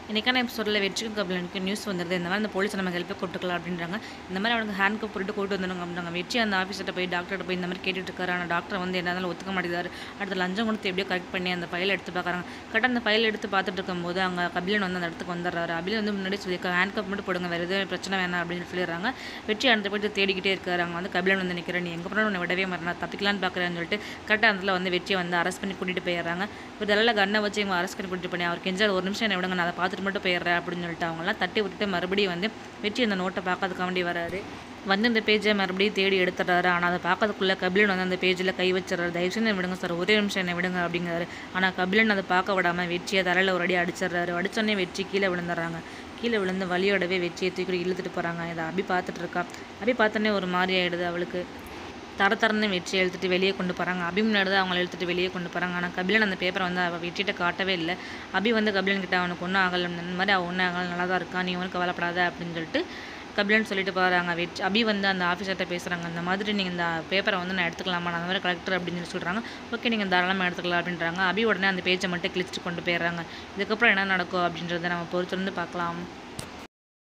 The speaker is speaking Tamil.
இன்றைக்கான எபிசோடில் வெற்றிக்கும் கபிலனுக்கு நியூஸ் வந்துடுது. இந்த மாதிரி அந்த போலீஸ் நம்ம ஹெல்ப்பை கூப்பிட்டுக்கலாம் அப்படின்றாங்க. இந்த மாதிரி அவனுக்கு ஹேண்ட் கப் போட்டு கூட்டு வந்துடுங்க அப்படின்றாங்க. வெற்றி அந்த ஆஃபீஸர்கிட்ட போய் டாக்டர்கிட்ட போய் இந்த மாதிரி கேட்டுட்டு இருக்காரு. ஆனால் டாக்டர் வந்து என்ன இருந்தாலும் ஒத்துக்க மாட்டேங்கிறாரு. அடுத்த லஞ்சம் கொடுத்து எப்படியோ கரெக்ட் பண்ணி அந்த ஃபைல் எடுத்து பார்க்குறாங்க. கரெக்டாக அந்த ஃபைல் எடுத்து பார்த்துட்டு இருக்கும்போது அங்கே கபிலன் வந்து அந்த இடத்துக்கு வந்துடுறாரு. அபிலன் வந்து முன்னாடி சொல்லியிருக்காரு, ஹேண்ட் கப் மட்டும் போடுங்க, வேறு எதுவும் பிரச்சனை வேணாம் அப்படின்னு சொல்லிடுறாங்க. வெற்றி அந்த போய்ட்டு தேடிக்கிட்டே இருக்காரு. அங்கே வந்து கபிலன் வந்து நிற்கிறேன், நீ எங்கே போனாலும் உன்னை விடவே மாட்டேன், தப்பிக்கலான்னு பார்க்குறேன்னு சொல்லிட்டு கரெக்டாக அதில் வந்து வெற்றியை வந்து அரெஸ்ட் பண்ணி கூட்டிகிட்டு போயிடுறாங்க. ஒரு இதெல்லாம் கண்ணை வச்சு இவங்க அரெஸ்ட் பண்ணி கூட்டிட்டு பண்ணி அவர் கெஞ்சால் ஒரு நிமிஷம் என்ன விடுங்க, நான் அதை பார்த்துட்டு மட்டும் போயிடுறேன் அப்படின்னு சொல்லிட்டு அவங்களாம் தட்டி விட்டுட்டு மறுபடியும் வந்து வெற்றி அந்த நோட்டை பார்க்கறதுக்காக வேண்டி வராரு. வந்து இந்த பேஜை மறுபடியும் தேடி எடுத்துடுறாரு. ஆனால் அதை பார்க்கறதுக்குள்ளே கபிலன் வந்து அந்த பேஜில் கை வச்சிடறாரு. தயவுசெய்து என்னை விடுங்க சார், ஒரே நிமிஷம் என்னை விடுங்க அப்படிங்கிறாரு. ஆனால் கபிலன் அதை பார்க்க விடாமல் வெற்றியை தரையில் ஒரு அடி அடிச்சிடுறாரு. அடித்தோடனே வெற்றி கீழே விழுந்துடுறாங்க. கீழே விழுந்து வலியோடவே வெற்றியை தூக்கி இழுத்துட்டு போகிறாங்க. இதை அபி பார்த்துட்டு இருக்கா. அபி பார்த்தோன்னே ஒரு மாதிரி ஆகிடுது அவளுக்கு. தரன்னு வெற்றியை எழுத்துட்டு வெளியே கொண்டு போகிறாங்க. அபி முன்னாடி தான் அவங்களை எழுத்துட்டு வெளியே கொண்டு போகிறாங்க. ஆனால் கபிலன் அந்த பேப்பரை வந்து அவள் வெற்றிட்ட காட்டவே இல்லை. அபி வந்து கபிலன் கிட்ட அவனுக்கு ஒன்றும் ஆகலை, இந்த மாதிரி அவன் ஒன்றும் ஆகலை, நல்லா தான் இருக்கான், நீ ஒன்றும் கவலைப்படாத அப்படின்னு சொல்லிட்டு கபிலன் சொல்லிட்டு போகிறாங்க. அபி வந்து அந்த ஆஃபீஸர்கிட்ட பேசுகிறாங்க, இந்த மாதிரி நீங்கள் இந்த பேப்பரை வந்து நான் எடுத்துக்கலாமா, நான் அந்த மாதிரி கலெக்டர் அப்படின்னு சொல்லி சொல்கிறாங்க. ஓகே, நீங்கள் தாராளமாக எடுத்துக்கலாம் அப்படின்றாங்க. அபி உடனே அந்த பேஜை மட்டும் கிழிச்சிட்டு கொண்டு போயிடுறாங்க. இதுக்கப்புறம் என்ன நடக்கும் அப்படின்றத நம்ம பொறுத்திருந்து பார்க்கலாம்.